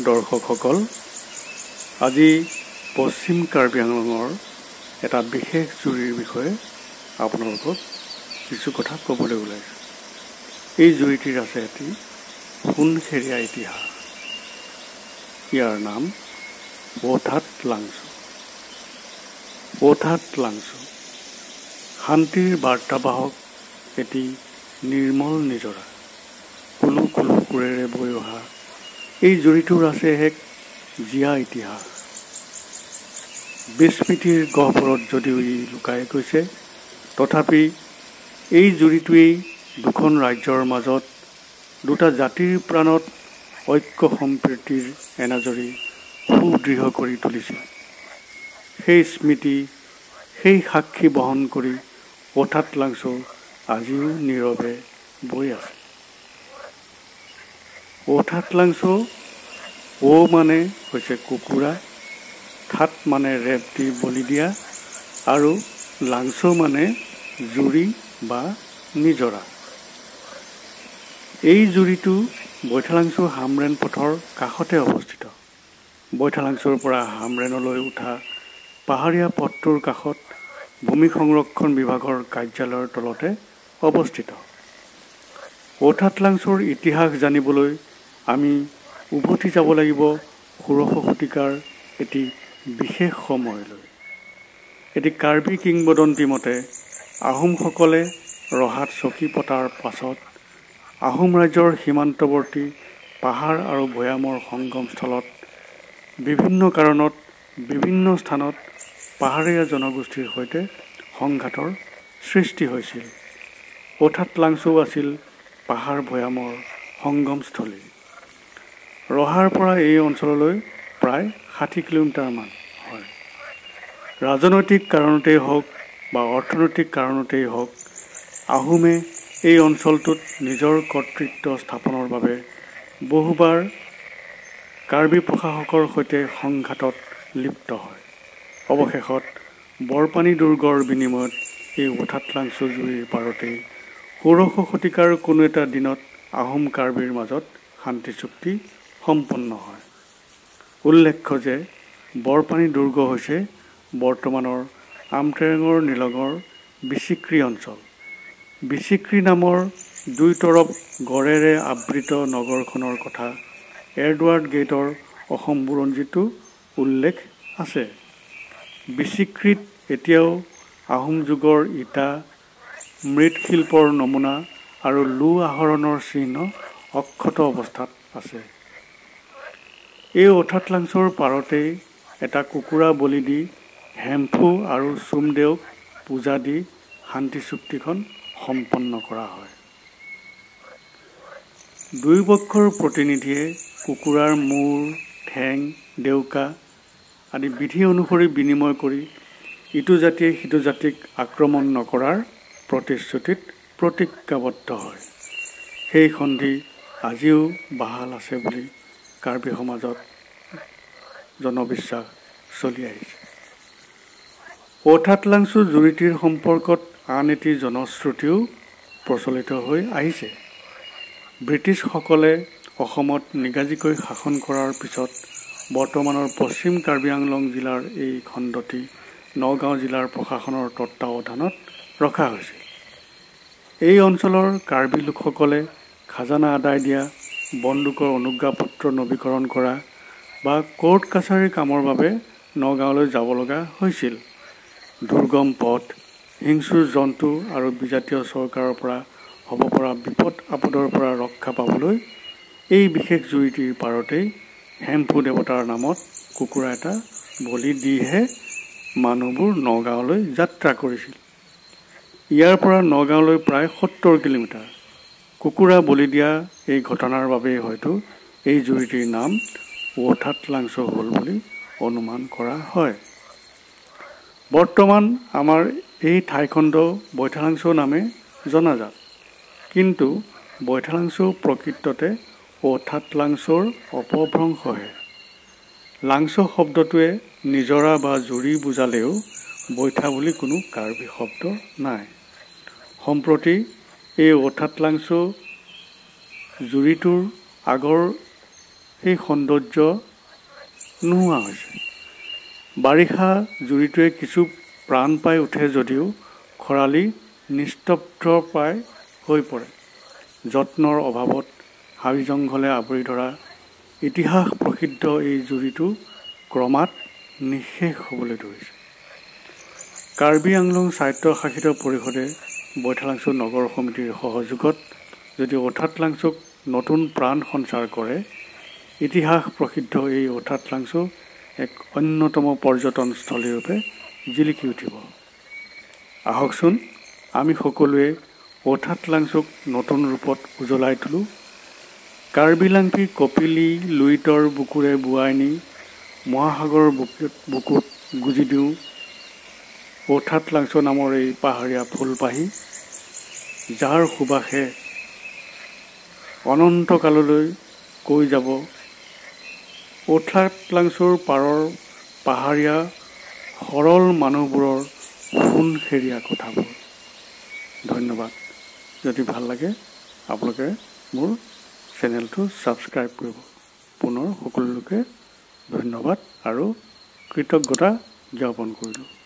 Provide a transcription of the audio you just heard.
দৰ্শকসকল, আজি পশ্চিম কাৰ্বি আংলঙৰ এটা বিশেষ জুৰিৰ বিষয়ে আপোনালোকক কিছু কথা ক'বলৈ ওলাইছোঁ। এই জুৰিটিৰ আছে এটি সোণসেৰীয়া ইতিহাস। ইয়াৰ নাম ৱ'থাত লাংছো। ৱ'থাত লাংছো শান্তিৰ বাৰ্তাবাহক এটি নিৰ্মল নিজৰা। কুলু কুলু সুৰেৰে বৈ অহা এই জুৰিটোৰ আছে এক জীয়া ইতিহাস। বিস্মৃতিৰ গহ্বৰত যদিও ই লুকাই গৈছে, তথাপি এই জুৰিটোৱেই দুখন ৰাজ্যৰ মাজত দুটা জাতিৰ প্ৰাণত ঐক্য সম্প্ৰীতিৰ এনাজৰী সুদৃঢ় কৰি তুলিছিল। সেই স্মৃতি, সেই সাক্ষী বহন কৰি ৱ'থাত লাংছো আজিও নীৰৱে বৈ আছে। ৱ'থাত লাংছো, মানে হৈছে কুকুৰা, থাত মানে ৰেপ দি বলি দিয়া, আৰু লাংছো মানে জুৰি বা নিজৰা। এই জুৰিটো বৈঠালাংছো হামৰেন পথৰ কাষতে অৱস্থিত। বৈঠালাংছোৰ পৰা হামৰেনলৈ উঠা পাহাৰীয়া পথটোৰ কাষত ভূমি সংৰক্ষণ বিভাগৰ কাৰ্যালয়ৰ তলতে অৱস্থিত। ৱ'থাত লাংছোৰ ইতিহাস জানিবলৈ আমি উভতি যাব লাগিব ১৬শ শতিকাৰ এটি বিশেষ সময়লৈ। এটি কাৰ্বি কিংবদন্তি মতে আহোমসকলে ৰহাত চকী পতাৰ পাছত আহোম ৰাজ্যৰ সীমান্তৱৰ্তী পাহাৰ আৰু ভৈয়ামৰ সংগমস্থলত বিভিন্ন কাৰণত বিভিন্ন স্থানত পাহাৰীয়া জনগোষ্ঠীৰ সৈতে সংঘাতৰ সৃষ্টি হৈছিল। ৱ'থাত লাংছো আছিল পাহাৰ ভৈয়ামৰ সংগমস্থলী। ৰহাৰ পৰা এই অঞ্চললৈ প্ৰায় ৬০ কিলোমিটাৰমান হয়। ৰাজনৈতিক কাৰণতেই হওক বা অৰ্থনৈতিক কাৰণতেই হওক, আহোমে এই অঞ্চলটোত নিজৰ কৰ্তৃত্ব স্থাপনৰ বাবে বহুবাৰ কাৰ্বি প্ৰশাসকৰ সৈতে সংঘাতত লিপ্ত হয়। অৱশেষত বৰপানী দুৰ্গৰ বিনিময়ত এই ৱ'থাত লাংছো জুৰিৰ পাৰতেই ১৬শ শতিকাৰ কোনো এটা দিনত আহোম কাৰ্বিৰ মাজত শান্তি চুক্তি সম্পন্ন হয়। উল্লেখ্য যে বৰপানী দুৰ্গ হৈছে বৰ্তমানৰ আমট্ৰেঙৰ নিলগৰ বিচিক্ৰি অঞ্চল। বিচিক্ৰি নামৰ দুইতৰপ গড়েৰে আবৃত নগৰখনৰ কথা এডৱাৰ্ড গেইটৰ অসম বুৰঞ্জীতো উল্লেখ আছে। বিচিক্ৰিত এতিয়াও আহোম যুগৰ ইটা, মৃৎশিল্পৰ নমুনা আৰু লো আহৰণৰ চিহ্ন অক্ষত অৱস্থাত আছে। এই ৱ'থাত লাংছোৰ পাৰতেই এটা কুকুৰা বলি দি হেমফু আৰু চুমদেউক পূজা দি শান্তি চুক্তিখন সম্পন্ন কৰা হয়। দুয়োপক্ষৰ প্ৰতিনিধিয়ে কুকুৰাৰ মূৰ, ঠেং, ডেউকা আদি বিধি অনুসৰি বিনিময় কৰি ইটো জাতিয়ে সিটো জাতিক আক্ৰমণ নকৰাৰ প্ৰতিশ্ৰুতিত প্ৰতিজ্ঞাবদ্ধ হয়। সেই সন্ধি আজিও বাহাল আছে বুলি কাৰ্বি সমাজত জনবিশ্বাস চলি আহিছে। ৱ'থাত লাংছো জুৰিটিৰ সম্পৰ্কত আন এটি জনশ্ৰুতিও প্ৰচলিত হৈ আহিছে। ব্ৰিটিছসকলে অসমত নিগাজীকৈ শাসন কৰাৰ পিছত বৰ্তমানৰ পশ্চিম কাৰ্বি আংলং জিলাৰ এই খণ্ডটি নগাঁও জিলাৰ প্ৰশাসনৰ তত্বাৱধানত ৰখা হৈছিল। এই অঞ্চলৰ কাৰ্বি লোকসকলে খাজানা আদায় দিয়া, বন্দুকৰ অনুজ্ঞাপত্ৰ নৱীকৰণ কৰা বা কোৰ্ট কাছাৰীৰ কামৰ বাবে নগাঁৱলৈ যাব লগা হৈছিল। দুৰ্গম পথ, হিংস্ৰ জন্তু আৰু বিজাতীয় চৰকাৰৰ পৰা হ'ব পৰা বিপদ আপদৰ পৰা ৰক্ষা পাবলৈ এই বিশেষ জুৰিটিৰ পাৰতেই হেমফু দেৱতাৰ নামত কুকুৰা এটা বলি দিহে মানুহবোৰ নগাঁৱলৈ যাত্ৰা কৰিছিল। ইয়াৰ পৰা নগাঁৱলৈ প্ৰায় ৭০ কিলোমিটাৰ। কুকুৰা বলি দিয়া এই ঘটনাৰ বাবেই হয়তো এই জুৰিটিৰ নাম ৱ'থাত লাংছো হ'ল বুলি অনুমান কৰা হয়। বৰ্তমান আমাৰ এই ঠাইখণ্ড বৈঠালাংছো নামে জনাজাত। কিন্তু বৈঠালাংছো প্ৰকৃততে ৱ'থাত লাংছোৰ অপভ্ৰংশহে। লাংছো শব্দটোৱে নিজৰা বা জুৰি বুজালেও বৈঠা বুলি কোনো কাৰ্বি শব্দ নাই। সম্প্ৰতি এই ৱ'থাত লাংছো জুৰিটোৰ আগৰ সেই সৌন্দৰ্য নোহোৱা হৈছে। বাৰিষা জুৰিটোৱে কিছু প্ৰাণ পাই উঠে যদিও খৰালি নিস্তব্ধ প্ৰায় হৈ পৰে। যত্নৰ অভাৱত হাবি জংঘলে আৱৰি ধৰা ইতিহাস প্ৰসিদ্ধ এই জুৰিটো ক্ৰমাৎ নিঃশেষ হ'বলৈ ধৰিছে। কাৰ্বি আংলং স্বায়ত্তশাসিত পৰিষদে বৈঠালাংছু নগৰ সমিতিৰ সহযোগত যদি ঔঠাতলাংছুক নতুন প্ৰাণ সঞ্চাৰ কৰে, ইতিহাস প্ৰসিদ্ধ এই ঔঠাতলাংছু এক অন্যতম পৰ্যটনস্থলীৰূপে জিলিকি উঠিব। আহকচোন আমি সকলোৱে ঔঠাতলাংছুক নতুন ৰূপত উজ্বলাই তোলোঁ। কাৰ্বি-লাংকি কপিলী লুইতৰ বুকুৰে বোৱাই নি মহাসাগৰৰ বুকুত গুজি দিওঁ ঔঠাতলাংছু নামৰ এই পাহাৰীয়া ফুলপাহী, যাৰ সুবাসে অনন্তকাললৈ কৈ যাব ঔঠাতলাংছুৰ পাৰৰ পাহাৰীয়া সৰল মানুহবোৰৰ সোণসেৰীয়া কথাবোৰ। ধন্যবাদ। যদি ভাল লাগে আপোনালোকে মোৰ চেনেলটো ছাবস্ক্ৰাইব কৰিব। পুনৰ সকলো লোকে ধন্যবাদ আৰু কৃতজ্ঞতা জ্ঞাপন কৰিলোঁ।